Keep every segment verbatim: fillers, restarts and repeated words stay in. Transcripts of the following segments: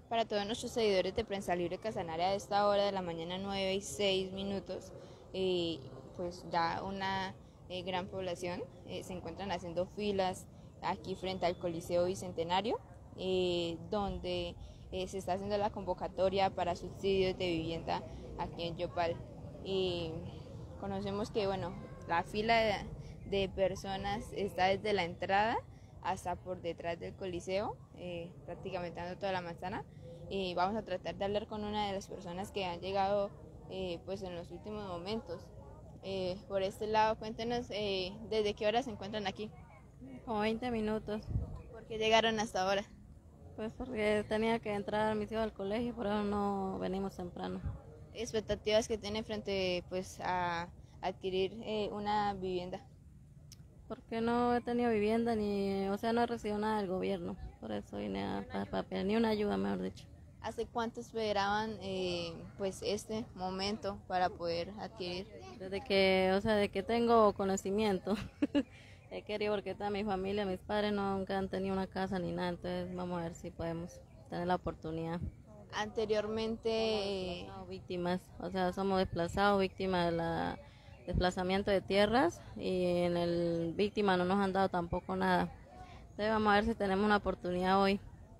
Para todos nuestros seguidores de Prensa Libre Casanare, a esta hora de la mañana, nueve y seis minutos, eh, pues ya una eh, gran población eh, se encuentran haciendo filas aquí frente al Coliseo Bicentenario, eh, donde eh, se está haciendo la convocatoria para subsidios de vivienda aquí en Yopal. Y conocemos que bueno, la fila de, de personas está desde la entrada hasta por detrás del Coliseo, eh, prácticamente dando toda la manzana. Y vamos a tratar de hablar con una de las personas que han llegado eh, pues en los últimos momentos. Eh, por este lado, cuéntenos eh, desde qué hora se encuentran aquí. Como veinte minutos. ¿Por qué llegaron hasta ahora? Pues porque tenía que entrar mis hijos al colegio, por eso no venimos temprano. Expectativas que tienen frente pues a adquirir eh, una vivienda. Porque no he tenido vivienda, ni, o sea, no he recibido nada del gobierno, por eso vine a, para, para pedir ni una ayuda, mejor dicho. ¿Hace cuánto esperaban eh, pues este momento para poder adquirir? Desde que, o sea, de que tengo conocimiento, he querido, porque toda mi familia, mis padres nunca han tenido una casa ni nada, entonces vamos a ver si podemos tener la oportunidad. Anteriormente eh, víctimas, o sea, somos desplazados, víctimas de la desplazamiento de tierras, y en el víctima no nos han dado tampoco nada. Entonces vamos a ver si tenemos una oportunidad hoy.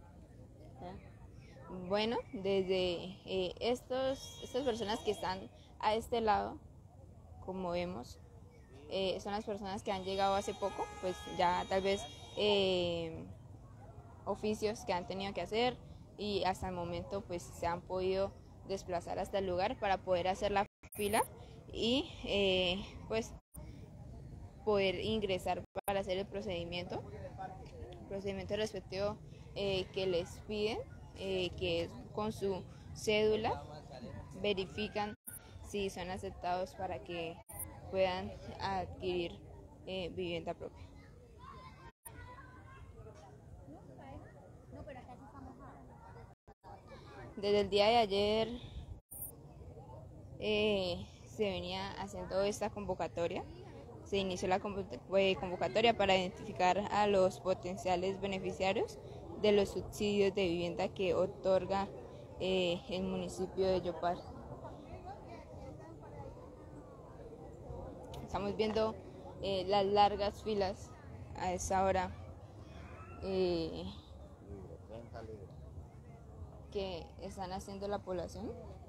Bueno, desde eh, estos, estas personas que están a este lado, como vemos, eh, son las personas que han llegado hace poco, pues ya tal vez eh, oficios que han tenido que hacer, y hasta el momento pues se han podido desplazar hasta el lugar para poder hacer la fila y eh, pues poder ingresar para hacer el procedimiento, el procedimiento respectivo eh, que les piden. Eh, que con su cédula verifican si son aceptados para que puedan adquirir eh, vivienda propia. Desde el día de ayer eh, se venía haciendo esta convocatoria. Se inició la convocatoria para identificar a los potenciales beneficiarios de los subsidios de vivienda que otorga eh, el municipio de Yopal. Estamos viendo eh, las largas filas a esa hora eh, que están haciendo la población.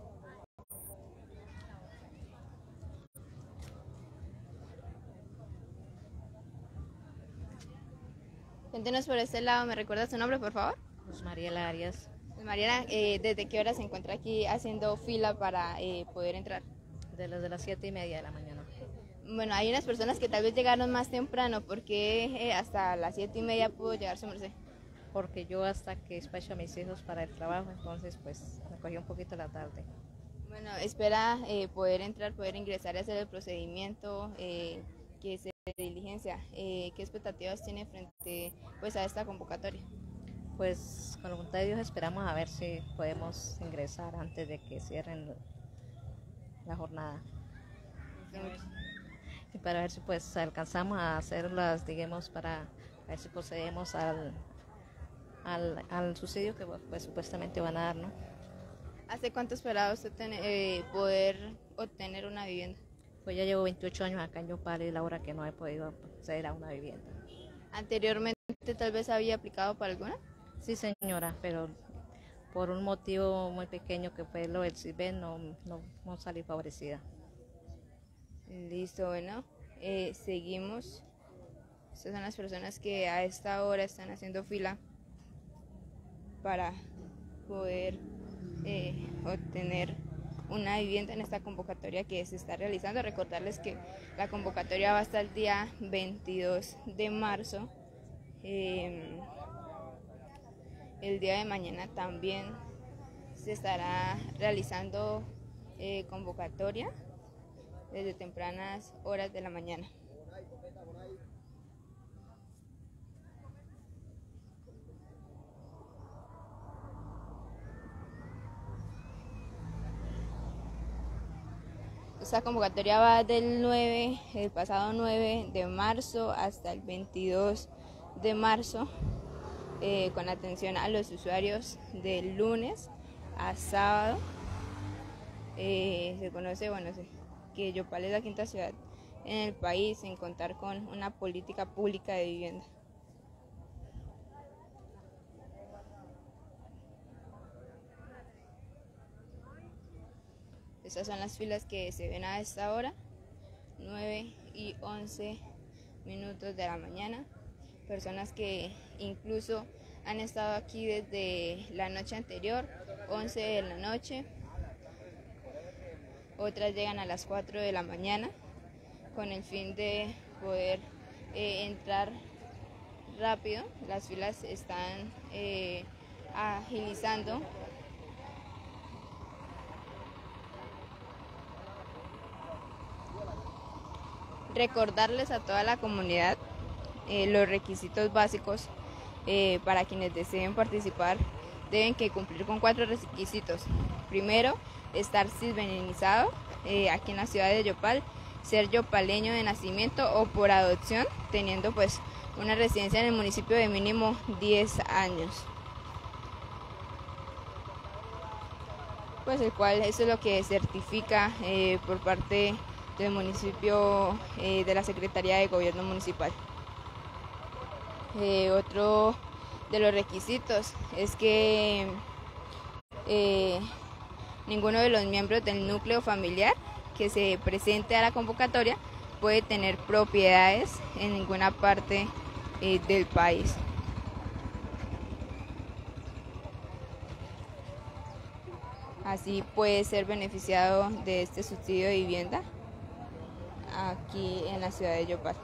Cuéntenos por este lado, ¿me recuerda su nombre, por favor? Pues Mariela Arias. Pues Mariela, eh, ¿desde qué hora se encuentra aquí haciendo fila para eh, poder entrar? De las de las siete y media de la mañana. Bueno, hay unas personas que tal vez llegaron más temprano, porque eh, hasta las siete y media pudo llegar su merced. Porque yo hasta que despacho a mis hijos para el trabajo, entonces pues me cogí un poquito la tarde. Bueno, espera eh, poder entrar, poder ingresar y hacer el procedimiento eh, que se diligencia. Eh, ¿Qué expectativas tiene frente pues a esta convocatoria? Pues con la voluntad de Dios esperamos a ver si podemos ingresar antes de que cierren la jornada. Y para ver si pues alcanzamos a hacerlas, digamos, para ver si procedemos al, al, al subsidio que pues supuestamente van a dar, ¿no? ¿Hace cuánto esperaba usted tener, eh, poder obtener una vivienda? Pues ya llevo veintiocho años acá en Yopal y la hora que no he podido acceder a una vivienda. ¿Anteriormente tal vez había aplicado para alguna? Sí, señora, pero por un motivo muy pequeño que fue lo del CISBEN no, no, no salí favorecida. Listo, bueno, eh, seguimos. Estas son las personas que a esta hora están haciendo fila para poder eh, obtener una vivienda en esta convocatoria que se está realizando. Recordarles que la convocatoria va hasta el día veintidós de marzo. Eh, el día de mañana también se estará realizando eh, convocatoria desde tempranas horas de la mañana. Esta convocatoria va del nueve, el pasado nueve de marzo hasta el veintidós de marzo. eh, con atención a los usuarios de lunes a sábado. Eh, se conoce, bueno, se, que Yopal es la quinta ciudad en el país en contar con una política pública de vivienda. Estas son las filas que se ven a esta hora, nueve y once minutos de la mañana. Personas que incluso han estado aquí desde la noche anterior, once de la noche. Otras llegan a las cuatro de la mañana con el fin de poder eh, entrar rápido. Las filas están eh, agilizando. Recordarles a toda la comunidad eh, los requisitos básicos eh, para quienes deseen participar. Deben que cumplir con cuatro requisitos. Primero, estar cisbenenizado eh, aquí en la ciudad de Yopal, ser yopaleño de nacimiento o por adopción, teniendo pues una residencia en el municipio de mínimo diez años. Pues el cual eso es lo que certifica eh, por parte del municipio, eh, de la Secretaría de Gobierno Municipal. Eh, otro de los requisitos es que eh, ninguno de los miembros del núcleo familiar que se presente a la convocatoria puede tener propiedades en ninguna parte eh, del país. Así puede ser beneficiado de este subsidio de vivienda aquí en la ciudad de Yopal.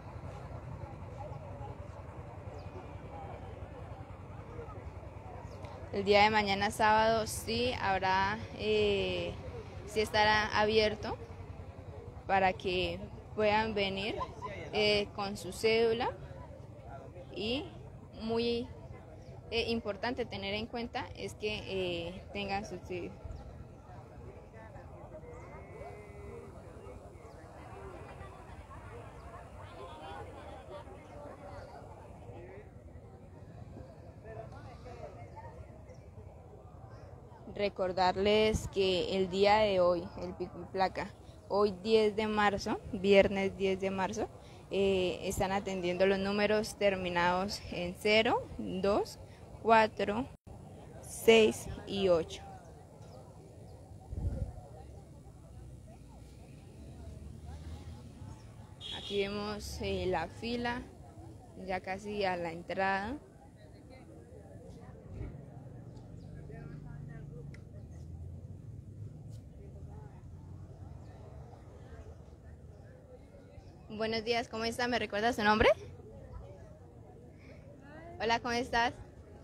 El día de mañana sábado sí habrá, eh, sí estará abierto para que puedan venir eh, con su cédula, y muy eh, importante tener en cuenta es que eh, tengan subsidio. Recordarles que el día de hoy, el pico y placa, hoy diez de marzo, viernes diez de marzo, eh, están atendiendo los números terminados en cero, dos, cuatro, seis y ocho. Aquí vemos eh, la fila, ya casi a la entrada. Buenos días, ¿cómo está? ¿Me recuerda su nombre? Hola, ¿cómo estás?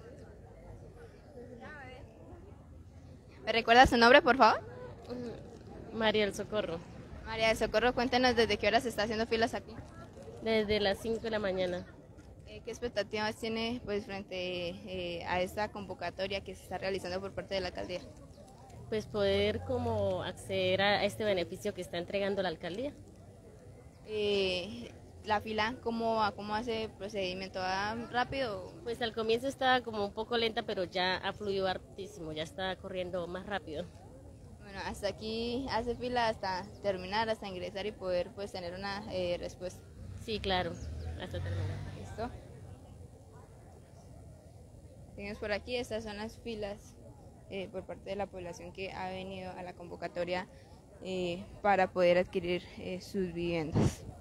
¿Me recuerda su nombre, por favor? María del Socorro. María del Socorro, cuéntenos desde qué hora se está haciendo filas aquí. Desde las cinco de la mañana. Eh, ¿Qué expectativas tiene pues frente eh, a esta convocatoria que se está realizando por parte de la alcaldía? Pues poder como acceder a este beneficio que está entregando la alcaldía. Eh, la fila, ¿cómo va? ¿Cómo hace el procedimiento? ¿Va rápido? Pues al comienzo estaba como un poco lenta, pero ya ha fluido hartísimo, ya está corriendo más rápido. Bueno, hasta aquí hace fila hasta terminar, hasta ingresar y poder pues tener una eh, respuesta. Sí, claro, hasta terminar. ¿Listo? Seguimos por aquí, estas son las filas eh, por parte de la población que ha venido a la convocatoria eh, para poder adquirir eh, sus viviendas.